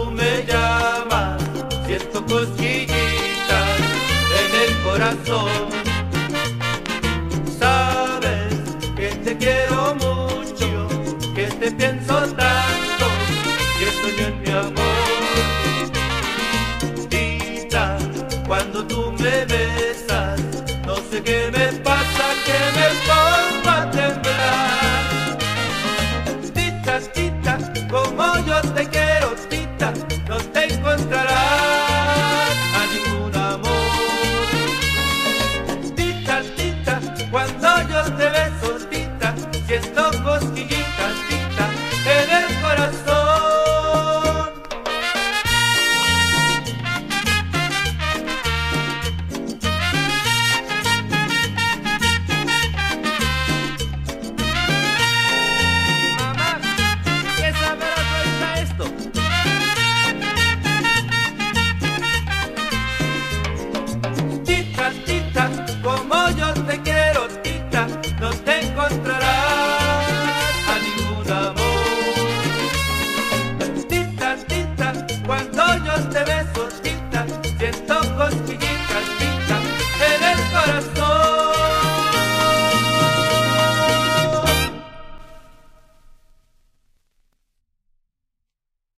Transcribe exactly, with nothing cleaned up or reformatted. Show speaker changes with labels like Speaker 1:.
Speaker 1: tú me llamas, siento cosquillitas en el corazón. Sabes que te quiero mucho, que te pienso tanto, que sueño en mi amor. Tita, cuando tú me besas, no sé qué me pasa, que me pongo a temblar. Tita, tita, como yo te quiero, tita, no te encontrarás a ningún amor. Tita, tita, cuando yo te beso, tita, siento cosquillitas, tita, en el corazón. Mamá, ¿qué sabroso está esto? Tita, tita, como yo te quiero, tita, no te encontrarás a ningún amor. Tita, tita, cuando yo te beso, tita, siento cosquillitas.